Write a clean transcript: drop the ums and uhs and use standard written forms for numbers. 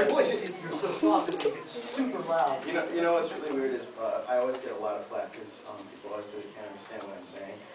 your voice, you're so soft, it's super loud. You know what's really weird is I always get a lot of flack because people always say they can't understand what I'm saying.